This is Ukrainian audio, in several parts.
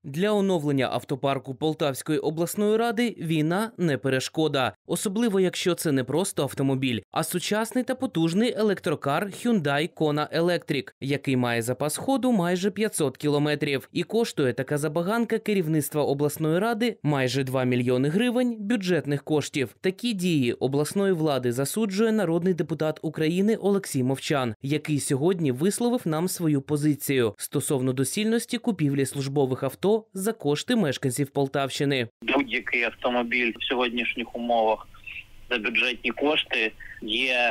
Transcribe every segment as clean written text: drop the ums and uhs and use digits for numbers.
Для оновлення автопарку Полтавської обласної ради війна не перешкода. Особливо, якщо це не просто автомобіль, а сучасний та потужний електрокар Hyundai Kona Electric, який має запас ходу майже 500 кілометрів. І коштує така забаганка керівництва обласної ради майже 2 мільйони гривень бюджетних коштів. Такі дії обласної влади засуджує народний депутат України Олексій Мовчан, який сьогодні висловив нам свою позицію стосовно доцільності купівлі службових авто за кошти мешканців Полтавщини. Будь-який автомобіль в сьогоднішніх умовах за бюджетні кошти є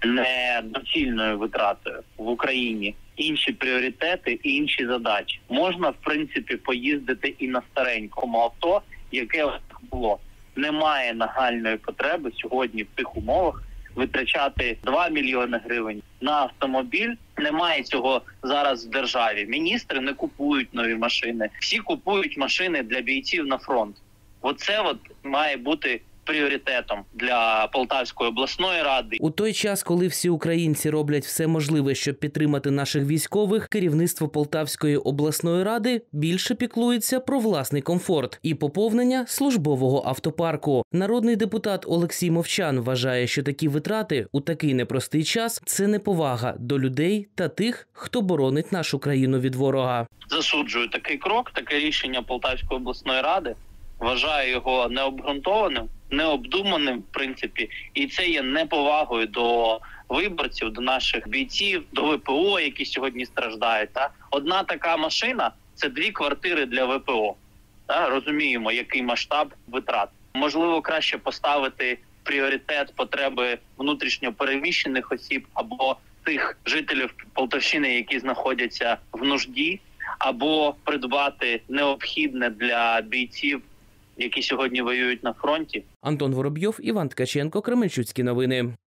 недоцільною витратою в Україні. Інші пріоритети і інші задачі. Можна, в принципі, поїздити і на старенькому авто, яке було. Немає нагальної потреби сьогодні в тих умовах витрачати 2 мільйони гривень на автомобіль. Немає цього зараз в державі. Міністри не купують нові машини. Всі купують машини для бійців на фронт. Оце має бути пріоритетом для Полтавської обласної ради. У той час, коли всі українці роблять все можливе, щоб підтримати наших військових, керівництво Полтавської обласної ради більше піклується про власний комфорт і поповнення службового автопарку. Народний депутат Олексій Мовчан вважає, що такі витрати у такий непростий час – це неповага до людей та тих, хто боронить нашу країну від ворога. Засуджую такий крок, таке рішення Полтавської обласної ради. Вважаю його необґрунтованим, необдуманим, в принципі, і це є неповагою до виборців, до наших бійців, до ВПО, які сьогодні страждають. Одна така машина – це 2 квартири для ВПО. Розуміємо, який масштаб витрат. Можливо, краще поставити пріоритет потреби внутрішньо переміщених осіб або тих жителів Полтавщини, які знаходяться в нужді, або придбати необхідне для бійців, які сьогодні воюють на фронті. Антон Воробйов, Іван Ткаченко, Кременчуцькі новини.